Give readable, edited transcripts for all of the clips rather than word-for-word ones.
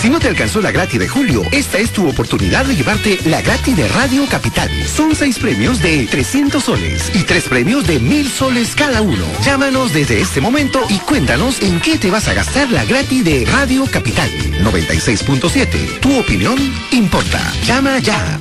Si no te alcanzó la gratis de julio, esta es tu oportunidad de llevarte la gratis de Radio Capital. Son 6 premios de 300 soles y 3 premios de 1000 soles cada uno. Llámanos desde este momento y cuéntanos en qué te vas a gastar la gratis de Radio Capital 96.7. Tu opinión importa. Llama ya.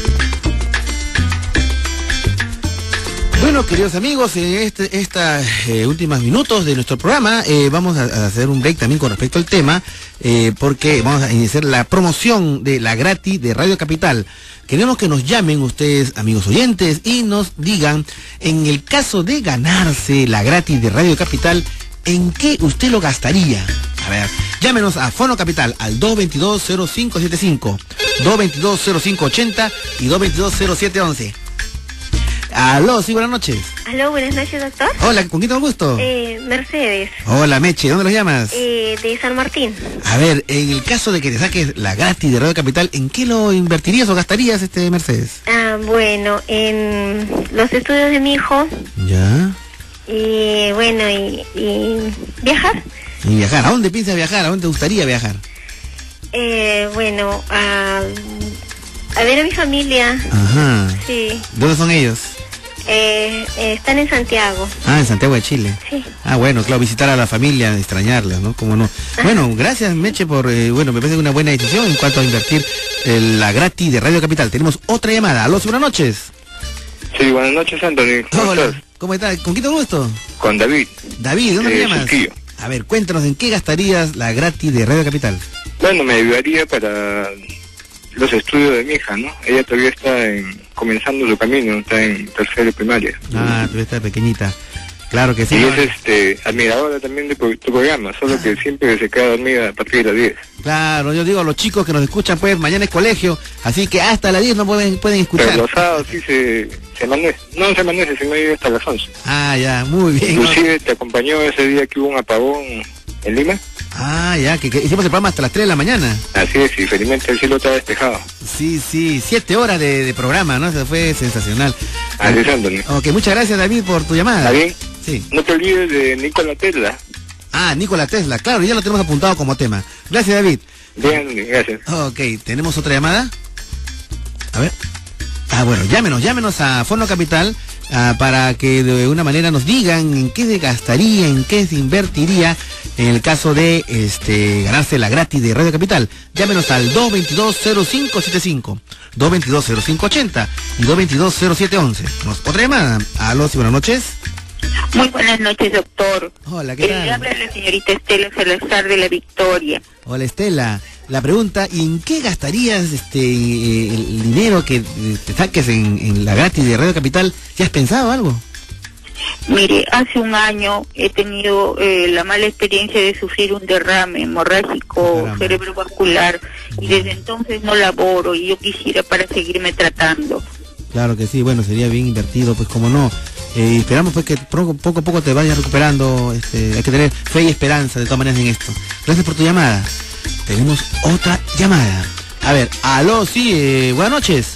Bueno, queridos amigos, en estas últimos minutos de nuestro programa vamos a hacer un break también con respecto al tema, porque vamos a iniciar la promoción de la gratis de Radio Capital. Queremos que nos llamen ustedes, amigos oyentes, y nos digan, en el caso de ganarse la gratis de Radio Capital, ¿en qué usted lo gastaría? A ver, llámenos a Fono Capital al 222-0575, 222-0580 y 222-0711. Aló, sí, buenas noches. Aló, buenas noches, doctor. Hola, ¿con quién tengo el gusto? Mercedes. Hola, Meche, ¿dónde los llamas? De San Martín. A ver, en el caso de que te saques la gratis de Radio Capital, ¿en qué lo invertirías o gastarías, Mercedes? Bueno, en los estudios de mi hijo. Ya. Y bueno, y viajar. ¿Y viajar? ¿A dónde piensas viajar? ¿A dónde te gustaría viajar? Bueno, a ver a mi familia. Ajá. Sí. ¿Dónde son ellos? Están en Santiago. Ah, en Santiago de Chile. Sí. Ah, bueno, claro, visitar a la familia, extrañarla, ¿no? ¿Cómo no? Ajá. Bueno, gracias, Meche, por, me parece una buena decisión en cuanto a invertir la gratis de Radio Capital. Tenemos otra llamada. Aló, buenas noches. Sí, buenas noches, Anthony. ¿Cómo estás? ¿Cómo estás? ¿Con quién te gusto? Con David. David, ¿dónde te llamas? Surquillo. A ver, cuéntanos, ¿en qué gastarías la gratis de Radio Capital? Bueno, me ayudaría para los estudios de mi hija, ¿no? Ella todavía está comenzando su camino, está en tercero de primaria. Ah, todavía está pequeñita. Claro que sí. Y es admiradora también de tu programa, solo que siempre se queda dormida a partir de las 10. Claro, yo digo a los chicos que nos escuchan, pues mañana es colegio, así que hasta las 10 no pueden escuchar. Pero los sábados sí se amanece, no se amanece, sino llega hasta las 11. Ah, ya, muy bien. Inclusive te acompañó ese día que hubo un apagón en Lima. Ah, ya, que hicimos el programa hasta las 3 de la mañana. Así es, y felizmente el cielo está despejado. Sí, 7 horas de programa, ¿no? Eso fue sensacional. Así es, Anthony. Ok, muchas gracias, David, por tu llamada. ¿Está bien? Sí. No te olvides de Nikola Tesla. Ah, Nikola Tesla, claro, ya lo tenemos apuntado como tema. Gracias, David. Bien, gracias. Ok, ¿tenemos otra llamada? A ver. Ah, bueno, llámenos a Fono Capital para que de una manera nos digan en qué se gastaría, en qué se invertiría en el caso de ganarse la gratis de Radio Capital. Llámenos al 222-0575, 222-0580 y 222-0711. Otra llamada. Aló, sí, buenas noches. Muy buenas noches, doctor. Hola, ¿qué tal? Habla la señorita Estela Salazar de La Victoria. Hola, Estela. La pregunta, ¿y en qué gastarías el dinero que te saques en la gratis de Radio Capital? ¿Ya has pensado algo? Mire, hace un año he tenido la mala experiencia de sufrir un derrame hemorrágico cerebrovascular y desde entonces no laboro y yo quisiera para seguirme tratando. Claro que sí, bueno, sería bien invertido, pues como no. Esperamos pues que poco a poco te vayas recuperando, hay que tener fe y esperanza de todas maneras en esto. Gracias por tu llamada. Tenemos otra llamada. A ver, aló, sí, buenas noches.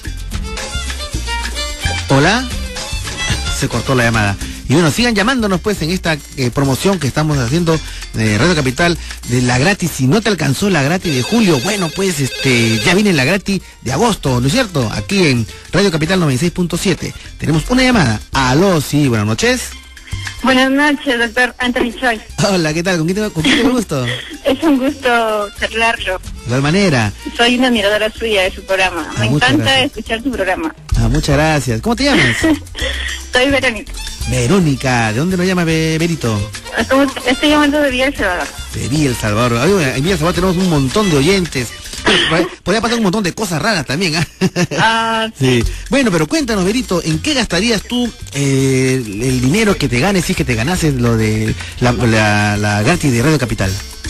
Hola. Se cortó la llamada. Y bueno, sigan llamándonos pues en esta promoción que estamos haciendo de Radio Capital de la gratis. Si no te alcanzó la gratis de julio, bueno pues ya viene la gratis de agosto, ¿no es cierto? Aquí en Radio Capital 96.7. Tenemos una llamada. Aló, sí, buenas noches. Buenas noches, doctor Anthony Choi. Hola, ¿qué tal? ¿Con quién tengo gusto? Es un gusto charlarlo. De igual manera. Soy una admiradora suya de su programa. Me encanta gracias. escuchar su programa. Ah, muchas gracias. ¿Cómo te llamas? Soy Verónica. Verónica, ¿de dónde nos llama Berito? Estoy llamando de Villa El Salvador. De Villa El Salvador. En Villa El Salvador tenemos un montón de oyentes. Podría pasar un montón de cosas raras también, ¿eh? Ah, sí. Bueno, pero cuéntanos, Berito, ¿en qué gastarías tú el dinero que te ganes si es que te ganases lo de la gratis de Radio Capital?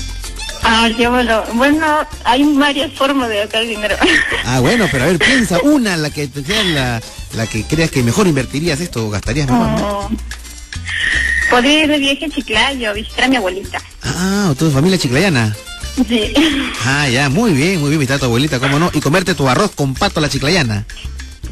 Bueno, hay varias formas de gastar dinero. Ah, bueno, pero a ver, piensa una, la que sea la que creas que mejor invertirías esto o gastarías mejor, ¿no? Podría ir de viaje a Chiclayo, visitar a mi abuelita. Ah, ¿tu familia chiclayana? Sí. Ah, ya, muy bien, visitar a tu abuelita, cómo no, y comerte tu arroz con pato a la chiclayana.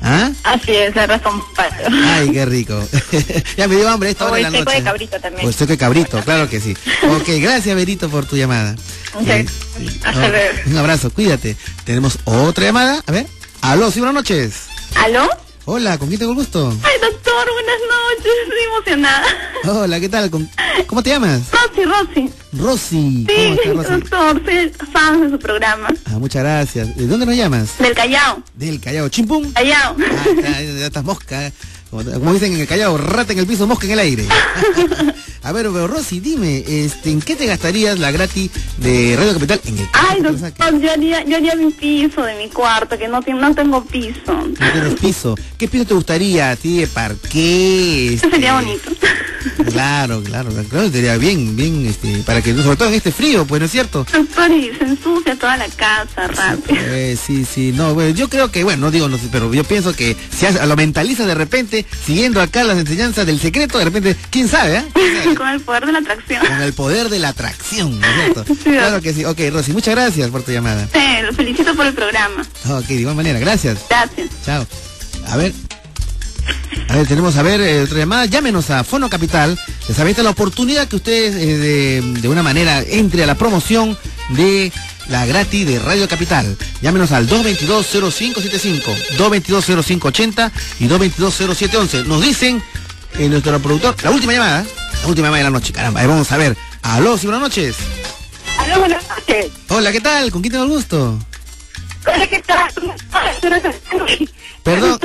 ¿Ah? Así es, arroz con pato. Ay, qué rico. Ya me dio hambre esta hora de la noche. O el seco de cabrito también. O el seco de cabrito, claro que sí. Ok, gracias, Berito, por tu llamada. Hasta luego. Un abrazo, cuídate. Tenemos otra llamada. A ver. Aló, sí, buenas noches. ¿Aló? Hola, ¿con quién tengo el gusto? Ay, doctor, buenas noches. Estoy emocionada. Hola, ¿qué tal? ¿Cómo te llamas? Rosy. Rosy. Sí, ¿Cómo estás, Rosy? doctor, soy fan de su programa. Ah, muchas gracias. ¿De dónde nos llamas? Del Callao. Del Callao. ¿Chimpum? Callao. Ah, ya estás mosca. Como dicen en el Callao, rata en el piso, mosca en el aire. A ver, pero Rosy, dime, ¿en qué te gastarías la gratis de Radio Capital? En el Ay, doctor, yo haría mi piso de mi cuarto, que no tengo piso. No tienes piso. ¿Qué piso te gustaría a ti de parqué? Eso sería bonito. Claro, sería bien, para que, sobre todo en este frío, pues, ¿no es cierto? Doctor, y se ensucia toda la casa rápido. Sí, no, bueno, yo creo que, bueno, no sé, pero yo pienso que si lo mentalizas de repente, siguiendo acá las enseñanzas del secreto, de repente, ¿quién sabe, Con el poder de la atracción. Con el poder de la atracción, ¿no es cierto? Sí, claro que sí. Ok, Rosy, muchas gracias por tu llamada. Lo felicito por el programa. Ok, de igual manera, gracias. Gracias. Chao. A ver, tenemos otra llamada. Llámenos a Fono Capital. Les habéis la oportunidad que ustedes de una manera entre a la promoción de la gratis de Radio Capital. Llámenos al 222-0575, 222-0580 y 222-0711. Nos dicen nuestro productor, la última llamada de la noche. Caramba, ahí vamos a ver. Aló, sí, buenas noches. Aló, buenas noches. Hola, ¿qué tal? ¿Con quién tengo el gusto? Hola, ¿qué tal? Perdón.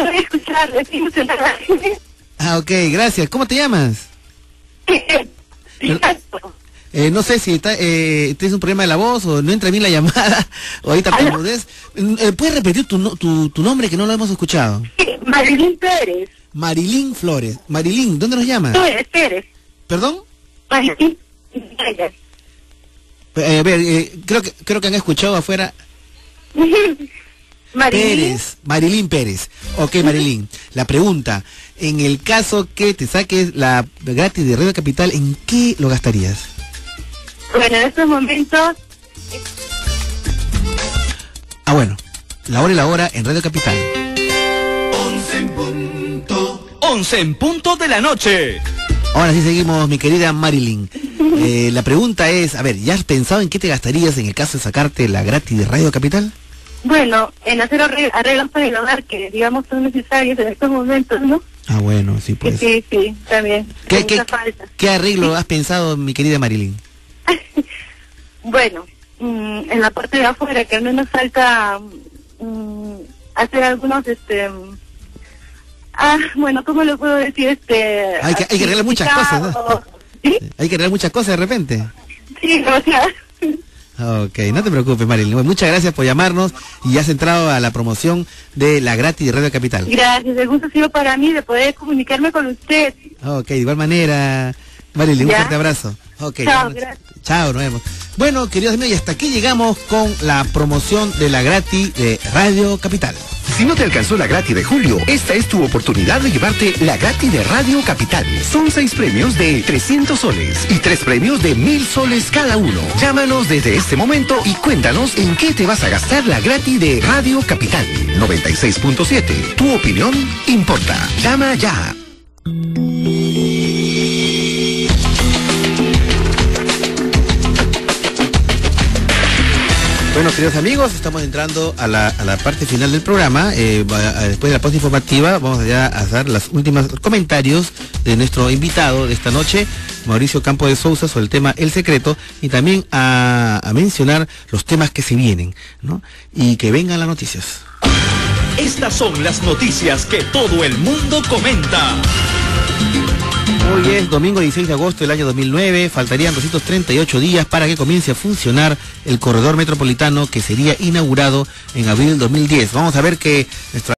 Ah, ok, gracias. ¿Cómo te llamas? No sé si tienes un problema de la voz o no entra bien la llamada o ahí tartamudez. ¿Puedes repetir tu nombre que no lo hemos escuchado? Marilyn Pérez. Marilyn Flores. Marilyn, ¿dónde nos llamas? Pérez. ¿Perdón? Marilyn Pérez. A ver, creo que han escuchado afuera. Marilyn Pérez. Ok, Marilyn. La pregunta, en el caso que te saques la gratis de Radio Capital, ¿en qué lo gastarías? Bueno, en estos momentos... bueno, la hora y la hora en Radio Capital. 11 en punto de la noche. Ahora sí seguimos, mi querida Marilyn. La pregunta es, a ver, ¿ya has pensado en qué te gastarías en el caso de sacarte la gratis de Radio Capital? Bueno, en hacer arreglos para el hogar que, digamos, son necesarios en estos momentos, ¿no? Bueno, sí, pues. Sí, también. ¿Qué arreglo has pensado, mi querida Marilyn? Bueno, en la parte de afuera, que al menos falta hacer algunos, bueno, ¿cómo lo puedo decir? Hay que arreglar muchas cosas, ¿no? ¿Sí? Hay que arreglar muchas cosas de repente. Sí, gracias. Ok, no te preocupes, Marilyn. Muchas gracias por llamarnos y has entrado a la promoción de la gratis de Radio Capital. Gracias, el gusto ha sido para mí de poder comunicarme con usted. Ok, de igual manera, Marilyn, un fuerte abrazo. Okay, chao, gracias. Chao, nos vemos. Bueno, queridos amigos, y hasta aquí llegamos con la promoción de la gratis de Radio Capital. Si no te alcanzó la gratis de julio, esta es tu oportunidad de llevarte la gratis de Radio Capital. Son 6 premios de 300 soles y 3 premios de 1000 soles cada uno. Llámanos desde este momento y cuéntanos en qué te vas a gastar la gratis de Radio Capital 96.7. Tu opinión importa. Llama ya. Bueno, queridos amigos, estamos entrando a la parte final del programa. Después de la pausa informativa vamos ya a hacer los últimos comentarios de nuestro invitado de esta noche, Mauricio Campo de Sousa, sobre el tema El Secreto, y también a mencionar los temas que se vienen, ¿no? Y que vengan las noticias. Estas son las noticias que todo el mundo comenta. Hoy es domingo 16 de agosto del año 2009, faltarían 238 días para que comience a funcionar el corredor metropolitano que sería inaugurado en abril del 2010. Vamos a ver que nuestra